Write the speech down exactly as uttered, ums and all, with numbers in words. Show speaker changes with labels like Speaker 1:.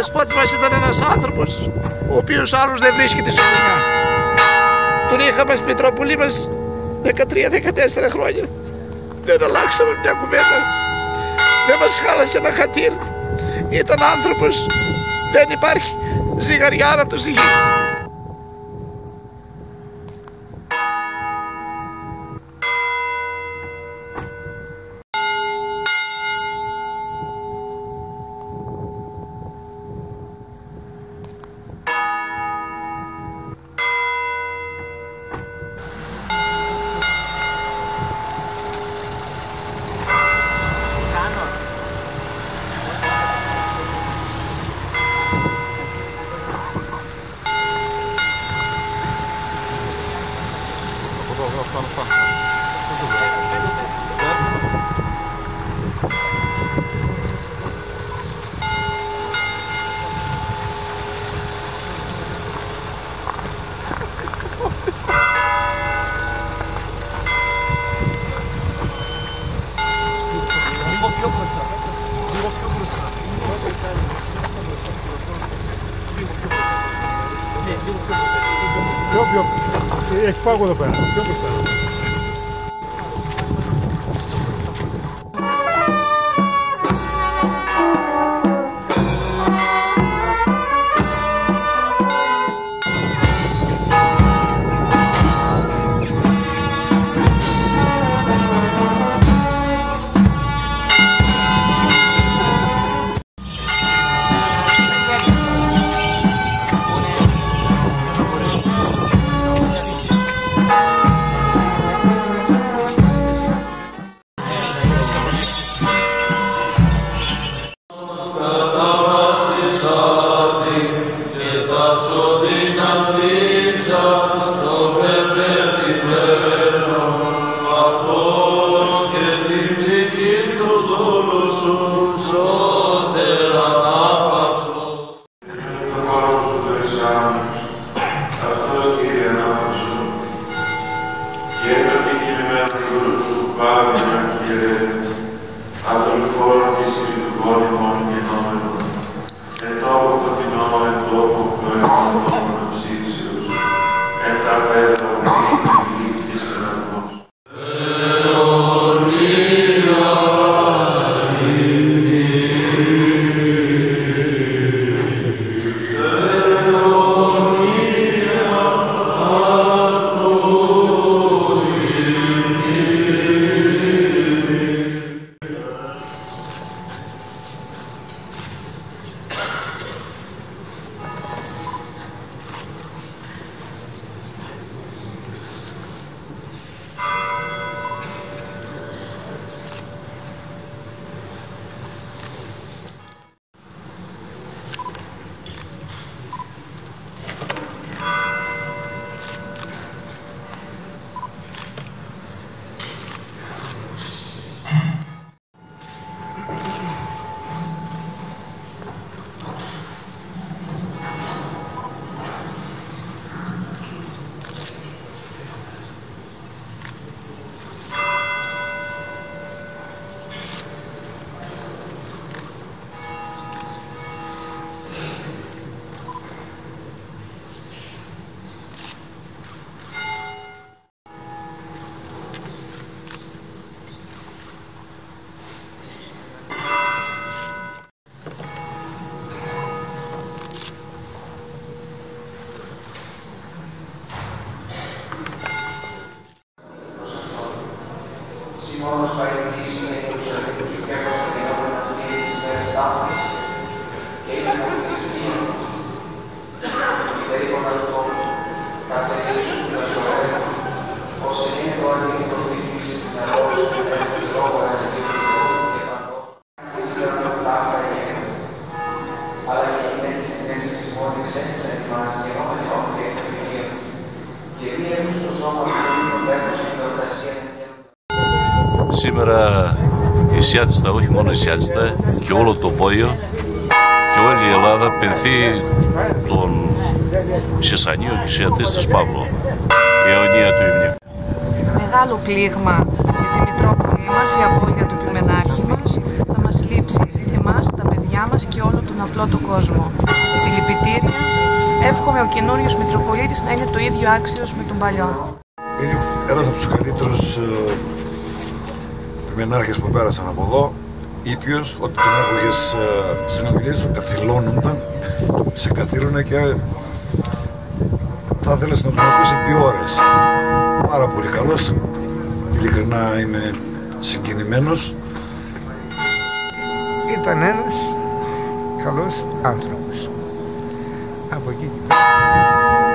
Speaker 1: δεσπότης μας ήταν ένας άνθρωπος ο οποίος άλλος δεν βρίσκεται στο δουλειά. Τον είχαμε στη Μητρόπολη μας δεκατρία δεκατέσσερα χρόνια. Δεν αλλάξαμε μια κουβέντα. Δεν μας χάλασε ένα χατήρ. Ήταν άνθρωπος. Δεν υπάρχει ζυγαριά να το ζυγίσει.
Speaker 2: Πιο πιο, έχει πάγο εδώ πέρα, πιο μπροστά.
Speaker 3: Μόνος παρεμβείς είναι η Ιερουσαλήμ και προς την Ενόπλη να στείλει τις ημέρες ταύτης και είναι αυτή τη στιγμή η περίπου αυτό κατερίσου του Λαζορέλου ως είναι το αντίθετο φρύτης στην νερός και την λόγω αντίθετος και παντός σήμερα με αυτά αυτά γέννη αλλά και οι γυναίκες στην αίσθηση μόνη εξέστησαν εμάς και ενώμενοι όφια και φιλία και διέμους το σώμα του Θεού τέκος και εορτασία.
Speaker 4: Σήμερα η Σιάτιστα, όχι μόνο η Σιάτιστα, και όλο το Βόλιο και όλη η Ελλάδα πενθεί τον Σισανίο και Σιατίστας Παύλο, η αιωνία του υμνίου.
Speaker 5: Μεγάλο πλήγμα για τη Μητρόπολη μας, η απώλεια του Πλημενάρχη μας, θα μας λείψει εμάς, τα παιδιά μας και όλο τον απλό το κόσμο. Συλληπιτήρια, εύχομαι ο καινούριος Μητροπολίτης να είναι το ίδιο άξιος με τον παλιό.
Speaker 6: Είναι ένας από τους καλύτερους ε, μενάρχες που πέρασαν από εδώ, ήπιος, ότι τον άκουγες ε, στην ομιλία σου, καθυλώνονταν, σε καθήλωνε και θα ήθελες να τον ακούσει επί ώρες. Πάρα πολύ καλός, ειλικρινά είμαι συγκινημένος.
Speaker 7: Ήταν ένας καλός άνθρωπος. Από εκεί και πέρα